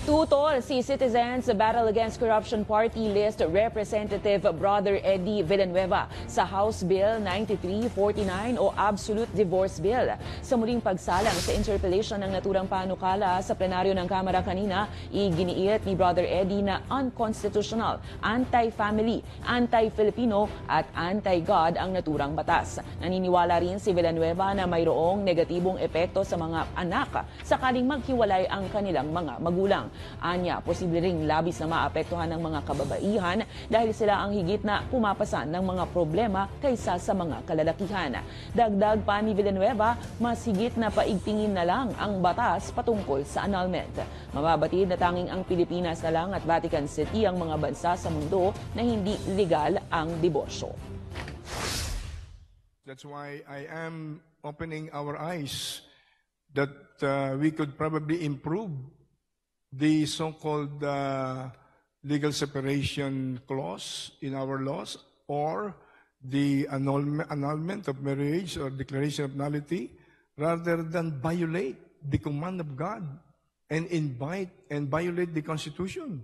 Tutol si Citizens Battle Against Corruption Party List Representative Brother Eddie Villanueva sa House Bill 9349 o Absolute Divorce Bill. Sa muling pagsalang sa interpellation ng naturang panukala sa plenaryo ng Kamara kanina, iginiit ni Brother Eddie na unconstitutional, anti-family, anti-Filipino at anti-God ang naturang batas. Naniniwala rin si Villanueva na mayroong negatibong epekto sa mga anak sakaling maghiwalay ang kanilang mga magulang. Anya, posible ring labis na maapektuhan ng mga kababaihan dahil sila ang higit na pumapasan ng mga problema kaysa sa mga kalalakihan. Dagdag pa ni Villanueva, mas higit na paigtingin na lang ang batas patungkol sa annulment. Mababatid na tanging ang Pilipinas na lang at Vatican City ang mga bansa sa mundo na hindi legal ang diborsyo. That's why I am opening our eyes that we could probably improve the so-called legal separation clause in our laws, or the annulment of marriage or declaration of nullity, rather than violate the command of God and invite and violate the Constitution.